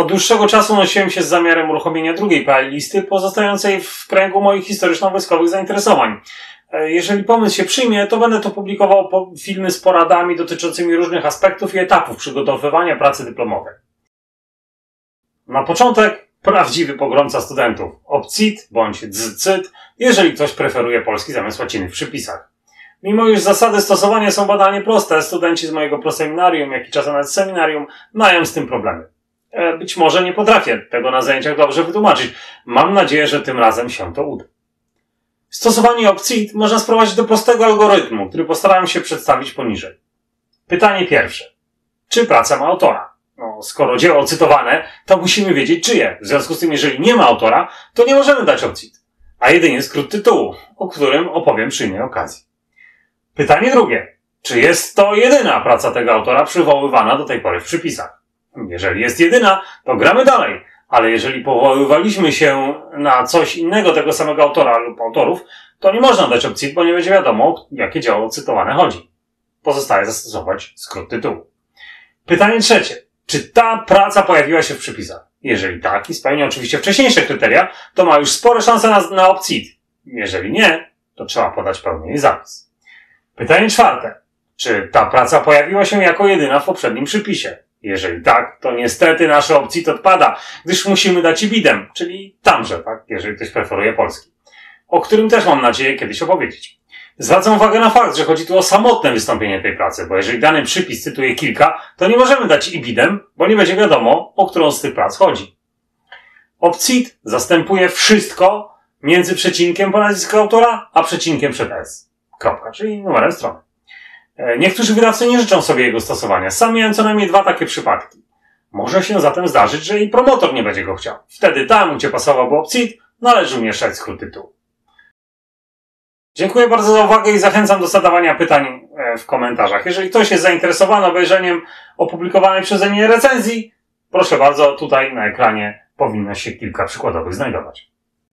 Od dłuższego czasu nosiłem się z zamiarem uruchomienia drugiej playlisty pozostającej w kręgu moich historyczno-wojskowych zainteresowań. Jeżeli pomysł się przyjmie, to będę tu publikował filmy z poradami dotyczącymi różnych aspektów i etapów przygotowywania pracy dyplomowej. Na początek prawdziwy pogromca studentów. Obcit bądź dzcit, jeżeli ktoś preferuje polski zamiast łaciny w przypisach. Mimo iż zasady stosowania są badanie proste, studenci z mojego proseminarium, jak i czasem nawet seminarium mają z tym problemy. Być może nie potrafię tego na zajęciach dobrze wytłumaczyć. Mam nadzieję, że tym razem się to uda. Stosowanie obcit można sprowadzić do prostego algorytmu, który postarałem się przedstawić poniżej. Pytanie pierwsze. Czy praca ma autora? Skoro dzieło cytowane, to musimy wiedzieć czyje. W związku z tym, jeżeli nie ma autora, to nie możemy dać obcit, a jedynie skrót tytułu, o którym opowiem przy innej okazji. Pytanie drugie. Czy jest to jedyna praca tego autora przywoływana do tej pory w przypisach? Jeżeli jest jedyna, to gramy dalej. Ale jeżeli powoływaliśmy się na coś innego tego samego autora lub autorów, to nie można dać obcit, bo nie będzie wiadomo, o jakie dzieło cytowane chodzi. Pozostaje zastosować skrót tytułu. Pytanie trzecie. Czy ta praca pojawiła się w przypisach? Jeżeli tak i spełnia oczywiście wcześniejsze kryteria, to ma już spore szanse na obcit. Jeżeli nie, to trzeba podać pełny jej zapis. Pytanie czwarte. Czy ta praca pojawiła się jako jedyna w poprzednim przypisie? Jeżeli tak, to niestety nasze obcit odpada, gdyż musimy dać ibidem, czyli tamże, tak, jeżeli ktoś preferuje polski, o którym też mam nadzieję kiedyś opowiedzieć. Zwracam uwagę na fakt, że chodzi tu o samotne wystąpienie tej pracy, bo jeżeli dany przypis cytuje kilka, to nie możemy dać ibidem, bo nie będzie wiadomo, o którą z tych prac chodzi. Obcit zastępuje wszystko między przecinkiem po nazwisku autora, a przecinkiem przed s. Kropka, czyli numerem strony. Niektórzy wydawcy nie życzą sobie jego stosowania. Sam miałem co najmniej 2 takie przypadki. Może się zatem zdarzyć, że i promotor nie będzie go chciał. Wtedy tam, gdzie pasowałby obcit, należy umieszczać skrót tytułu. Dziękuję bardzo za uwagę i zachęcam do zadawania pytań w komentarzach. Jeżeli ktoś jest zainteresowany obejrzeniem opublikowanej przeze mnie recenzji, proszę bardzo, tutaj na ekranie powinno się kilka przykładowych znajdować.